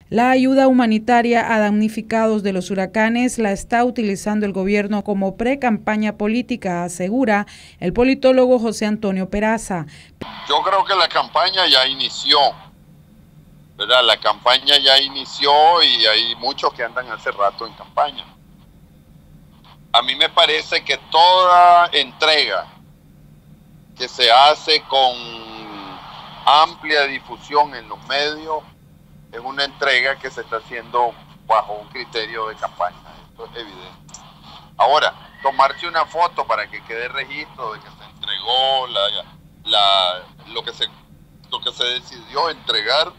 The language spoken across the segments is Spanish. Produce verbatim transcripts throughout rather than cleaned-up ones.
La ayuda humanitaria a damnificados de los huracanes la está utilizando el gobierno como pre-campaña política, asegura el politólogo José Antonio Peraza. Yo creo que la campaña ya inició, ¿verdad? La campaña ya inició y hay muchos que andan hace rato en campaña. A mí me parece que toda entrega que se hace con amplia difusión en los medios es una entrega que se está haciendo bajo un criterio de campaña, esto es evidente. Ahora, tomarse una foto para que quede registro de que se entregó la, la, lo, que se, lo que se decidió entregar,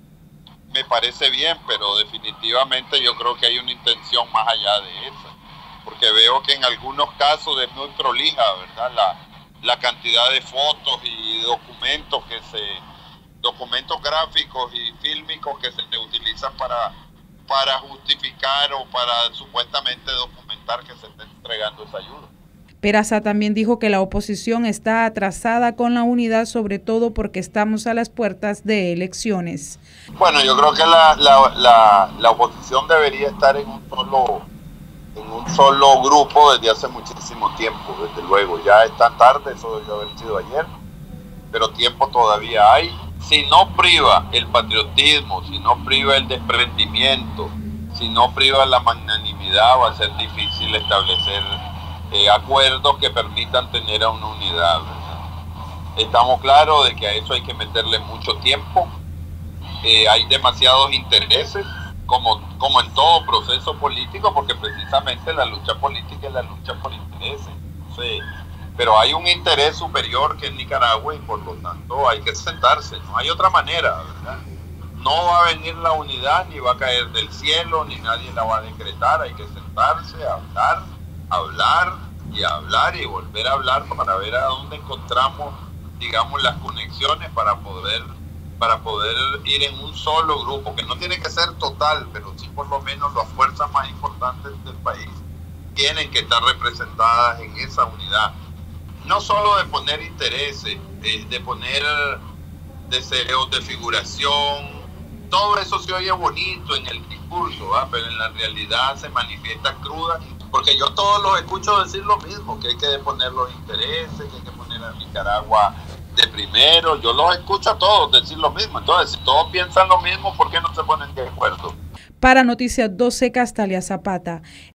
me parece bien, pero definitivamente yo creo que hay una intención más allá de esa, porque veo que en algunos casos es muy prolija, ¿verdad? La, la cantidad de fotos y documentos que se... documentos gráficos y fílmicos que se utilizan para, para justificar o para supuestamente documentar que se está entregando esa ayuda. Peraza también dijo que la oposición está atrasada con la unidad, sobre todo porque estamos a las puertas de elecciones. Bueno, yo creo que la, la, la, la oposición debería estar en un solo en un solo grupo desde hace muchísimo tiempo, desde luego. Ya es tan tarde, eso debió haber sido ayer, pero tiempo todavía hay. Si no priva el patriotismo, si no priva el desprendimiento, si no priva la magnanimidad, va a ser difícil establecer eh, acuerdos que permitan tener a una unidad, ¿verdad? Estamos claros de que a eso hay que meterle mucho tiempo, eh, hay demasiados intereses, como, como en todo proceso político, porque precisamente la lucha política es la lucha por intereses. Entonces, pero hay un interés superior que es Nicaragua y por lo tanto hay que sentarse, no hay otra manera, ¿verdad? No va a venir la unidad, ni va a caer del cielo, ni nadie la va a decretar, hay que sentarse, hablar, hablar y hablar y volver a hablar para ver a dónde encontramos, digamos, las conexiones para poder, para poder ir en un solo grupo, que no tiene que ser total, pero sí por lo menos las fuerzas más importantes del país tienen que estar representadas en esa unidad. No solo de poner intereses, de, de poner deseos de figuración, todo eso se oye bonito en el discurso, ¿va? Pero en la realidad se manifiesta cruda, porque yo todos los escucho decir lo mismo, que hay que poner los intereses, que hay que poner a Nicaragua de primero, yo los escucho a todos decir lo mismo. Entonces, si todos piensan lo mismo, ¿por qué no se ponen de acuerdo? Para Noticias doce, Castalia Zapata.